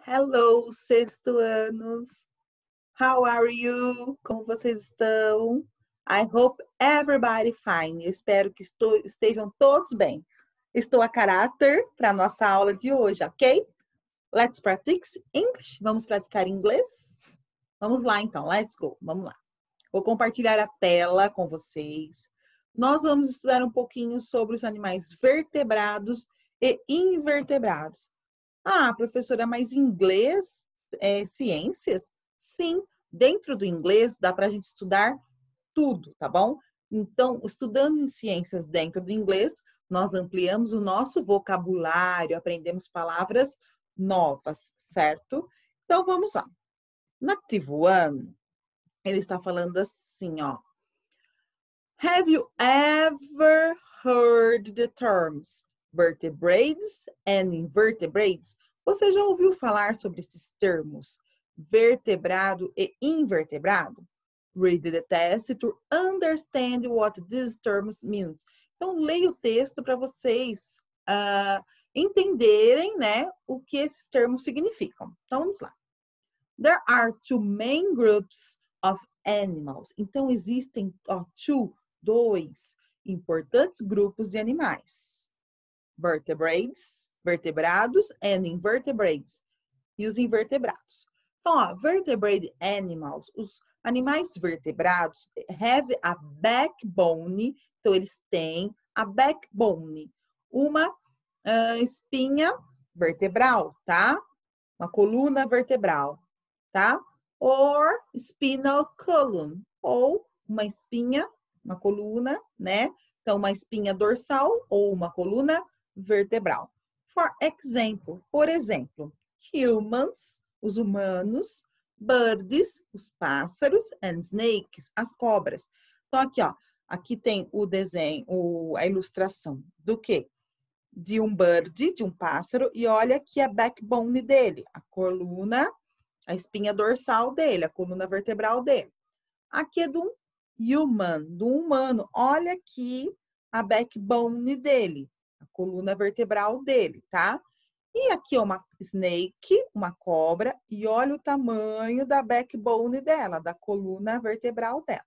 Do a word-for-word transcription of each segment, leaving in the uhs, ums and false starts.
Hello, sexto anos. How are you? Como vocês estão? I hope everybody fine. Eu espero que estou, estejam todos bem. Estou a caráter para a nossa aula de hoje, ok? Let's practice English. Vamos praticar inglês? Vamos lá, então. Let's go. Vamos lá. Vou compartilhar a tela com vocês. Nós vamos estudar um pouquinho sobre os animais vertebrados e invertebrados. Ah, professora, mas inglês é ciências? Sim, dentro do inglês dá para a gente estudar tudo, tá bom? Então, estudando em ciências dentro do inglês, nós ampliamos o nosso vocabulário, aprendemos palavras novas, certo? Então, vamos lá. No Active One, ele está falando assim, ó. Have you ever heard the terms vertebrates and invertebrates? Você já ouviu falar sobre esses termos vertebrado e invertebrado? Read the test to understand what these terms means. Então, leia o texto para vocês uh, entenderem, né, o que esses termos significam. Então, vamos lá. There are two main groups of animals. Então, existem ó, two, dois importantes grupos de animais. Vertebrates, vertebrados, and invertebrates, e os invertebrados. Então, ó, vertebrate animals, os animais vertebrados, have a backbone, então eles têm a backbone, uma uh, espinha vertebral, tá? Uma coluna vertebral, tá? Or spinal column, ou uma espinha, uma coluna, né? Então, uma espinha dorsal ou uma coluna vertebral. For example, por exemplo, humans, os humanos, birds, os pássaros, and snakes, as cobras. Então, aqui, ó, aqui tem o desenho, o, a ilustração do quê? De um bird, de um pássaro, e olha aqui a backbone dele, a coluna, a espinha dorsal dele, a coluna vertebral dele. Aqui é do human, do humano. Olha aqui a backbone dele, a coluna vertebral dele, tá? E aqui é uma snake, uma cobra, e olha o tamanho da backbone dela, da coluna vertebral dela.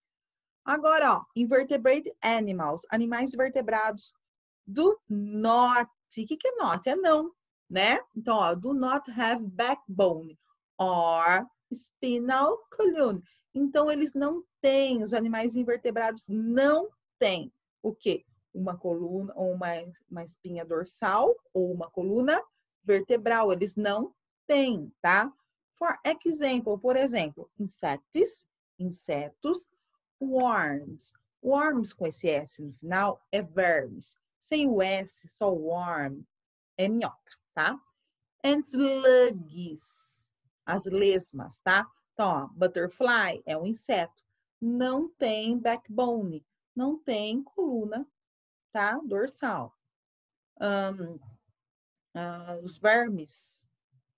Agora, ó, invertebrate animals, animais vertebrados do not. O que que é not? É não, né? Então, ó, do not have backbone or spinal column. Então, eles não têm, os animais invertebrados não têm o quê? Uma coluna, ou uma, uma espinha dorsal, ou uma coluna vertebral. Eles não têm, tá? For example, por exemplo, insects, insetos, worms. Worms com esse S no final é vermes. Sem o S, só o worm, é minhoca, tá? And slugs, as lesmas, tá? Então, ó, butterfly é um inseto. Não tem backbone, não tem coluna, tá? Dorsal. Um, uh, os vermes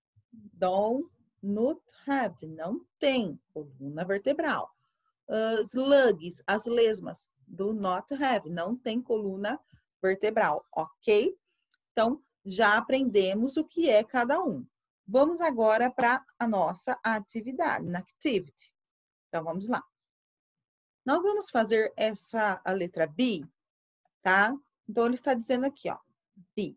don't not have, não tem coluna vertebral. Uh, slugs, as lesmas, do not have, não tem coluna vertebral, ok? Então, já aprendemos o que é cada um. Vamos agora para a nossa atividade, na activity. Então, vamos lá. Nós vamos fazer essa, a letra B, tá? Então, ele está dizendo aqui, ó, B.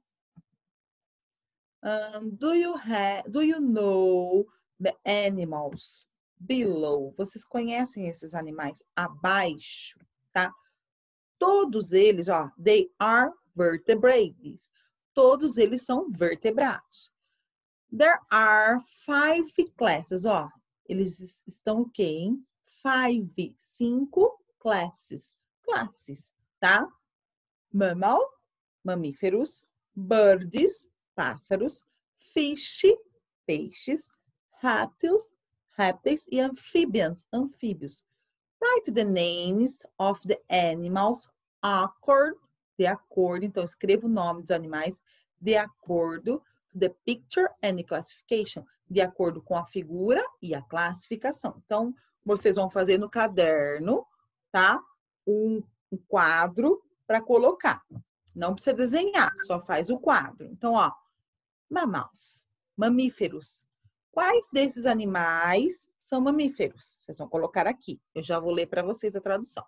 Um, do you have, do you know the animals below? Vocês conhecem esses animais abaixo, tá? Todos eles, ó, they are vertebrates. Todos eles são vertebrados. There are five classes, ó. Eles estão o quê, hein? Five, cinco classes. Classes, tá? Mammal, mamíferos. Birds, pássaros. Fish, peixes. Répteis, répteis. E amphibians, anfíbios. Write the names of the animals according, de acordo. Então, escreva o nome dos animais de acordo the picture and the classification, de acordo com a figura e a classificação. Então, vocês vão fazer no caderno, tá? Um, um quadro para colocar. Não precisa desenhar, só faz o quadro. Então, ó, mammals. mamíferos. Quais desses animais são mamíferos? Vocês vão colocar aqui. Eu já vou ler para vocês a tradução.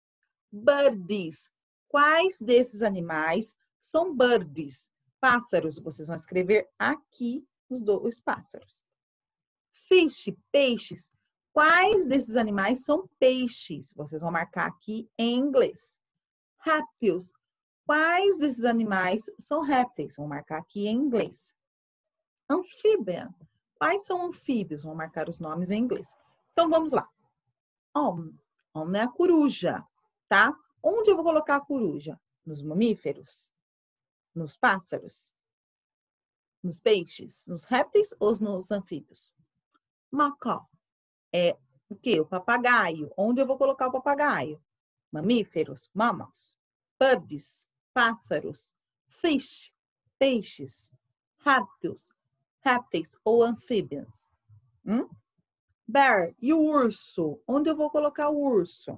Birds. Quais desses animais são birds? Pássaros. Vocês vão escrever aqui os dois pássaros. Fish. Peixes. Quais desses animais são peixes? Vocês vão marcar aqui em inglês. Répteis. Quais desses animais são répteis? Vão marcar aqui em inglês. Amphibian. Quais são anfíbios? Vão marcar os nomes em inglês. Então, vamos lá. Om. Om é a coruja, tá? Onde eu vou colocar a coruja? Nos mamíferos? Nos pássaros? Nos peixes? Nos répteis ou nos anfíbios? Macaw. É o quê? O papagaio. Onde eu vou colocar o papagaio? Mamíferos, mammals. Birds, pássaros. Fish, peixes. Répteis, répteis ou amphibians. Hum? Bear, e o urso? Onde eu vou colocar o urso?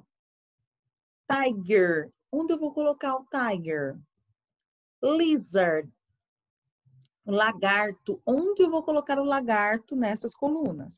Tiger, onde eu vou colocar o tiger? Lizard, lagarto, onde eu vou colocar o lagarto nessas colunas?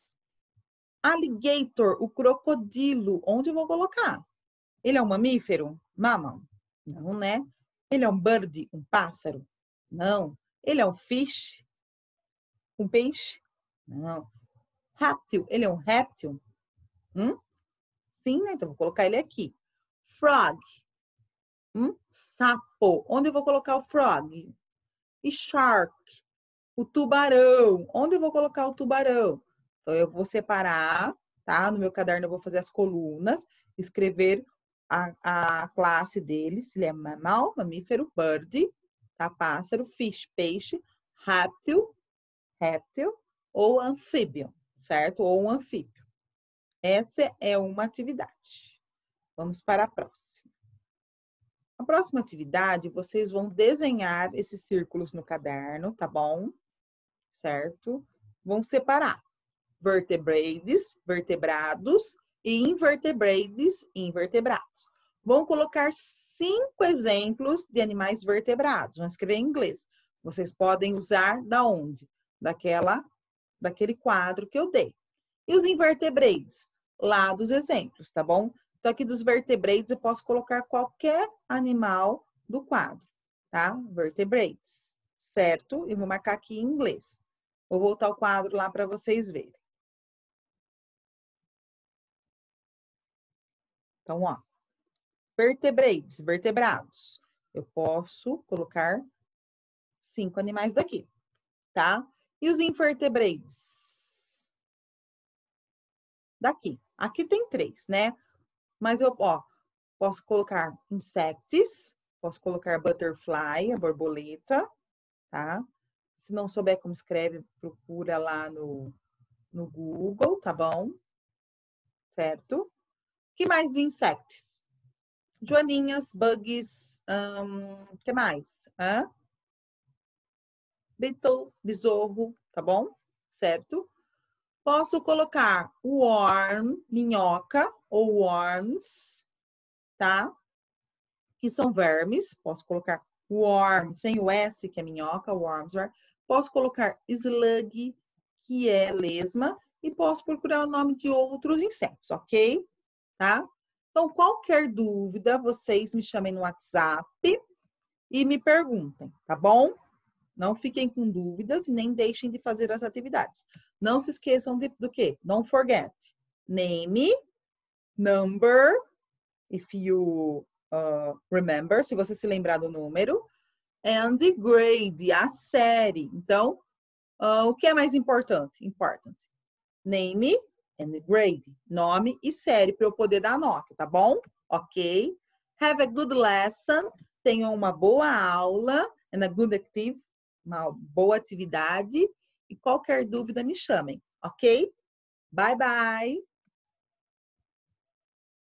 Alligator, o crocodilo, onde eu vou colocar? Ele é um mamífero? Mammal? Não, né? Ele é um bird, um pássaro? Não. Ele é um fish? Um peixe? Não. Réptil, ele é um réptil? Hum? Sim, né? Então vou colocar ele aqui. Frog. Hum? Sapo. Onde eu vou colocar o frog? E shark. O tubarão. Onde eu vou colocar o tubarão? Então, eu vou separar, tá? No meu caderno eu vou fazer as colunas, escrever a, a classe dele, se ele é mammal, mamífero, bird, tá? Pássaro, fish, peixe, réptil, réptil ou anfíbio, certo? Ou um anfíbio. Essa é uma atividade. Vamos para a próxima. A próxima atividade, vocês vão desenhar esses círculos no caderno, tá bom? Certo? Vão separar vertebrados, vertebrados e invertebrados, invertebrados. Vão colocar cinco exemplos de animais vertebrados. Vão escrever em inglês. Vocês podem usar da onde? Daquela, daquele quadro que eu dei. E os invertebrados? Lá dos exemplos, tá bom? Então, aqui dos vertebrados, eu posso colocar qualquer animal do quadro, tá? Vertebrados, certo? E vou marcar aqui em inglês. Vou voltar o quadro lá para vocês verem. Então, ó, vertebrados, vertebrados. Eu posso colocar cinco animais daqui, tá? E os invertebrados? Daqui. Aqui tem três, né? Mas eu, ó, posso colocar insects, posso colocar butterfly, a borboleta, tá? Se não souber como escreve, procura lá no, no Google, tá bom? Certo? Que mais de insectos? Joaninhas, bugs, um, que mais? Hã? Beetle, besouro, tá bom? Certo? Posso colocar worm, minhoca, ou worms, tá? Que são vermes. Posso colocar worm, sem o S, que é minhoca, worms. Posso colocar slug, que é lesma. E posso procurar o nome de outros insetos, ok? Tá? Então, qualquer dúvida, vocês me chamem no WhatsApp e me perguntem, tá bom? Não fiquem com dúvidas e nem deixem de fazer as atividades. Não se esqueçam de, do quê? Don't forget. Name, number, if you uh, remember, se você se lembrar do número, and grade, a série. Então, uh, o que é mais importante? Important. Name and grade, nome e série, para eu poder dar nota, tá bom? Ok? Have a good lesson. Tenham uma boa aula and a good active, uma boa atividade. E qualquer dúvida me chamem, ok? Bye, bye!